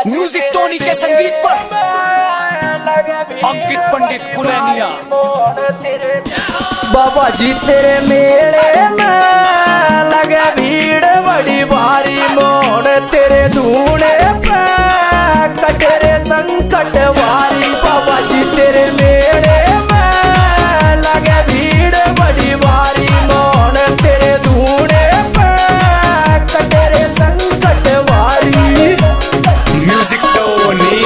Music Tony के संगीत पर अंकित पंडित कुलैनिया। बाबा जी तेरे मेले में लगे भीड़ बड़ी भारी मोड़ तेरे धूने पे कटरे संकट वारी। बाबा जी तेरे मेले में लगे भीड़ बड़ी भारी मोड़ तेरे धूने पे कटरे संकट वारी। म्यूजिक टोनी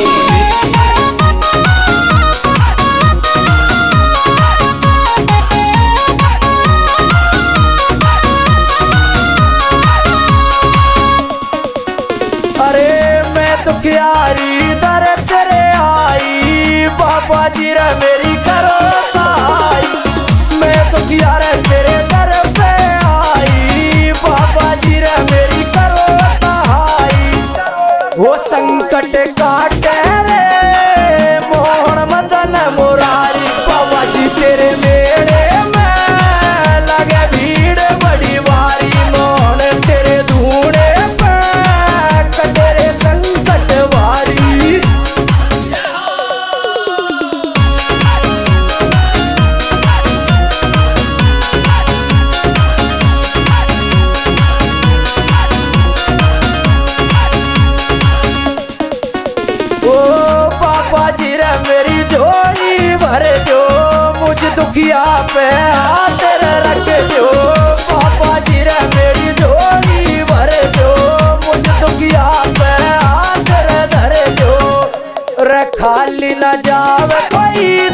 दुखियारी दर तेरे आई बाबा जी रे मेरी करो सहाय। मैं दुखियारे तेरे दर पे आई बाबा जी रे मेरी करो सहाय। वो संकट काटे रे मोहन मदन मुरारी। बाबा जी तेरे मेले में लगे भीड़ बड़ी भारी मोहन तेरे धूने पे कटरे संकट वारी। ओ बाबा जी रे मेरी झोली भर दो मुझ दुखिया पे हाथ रख दो। बाबा जी रे मेरी झोली भर दो मुझ दुखिया पे हाथ धर दो। रे खाली न जावे कोई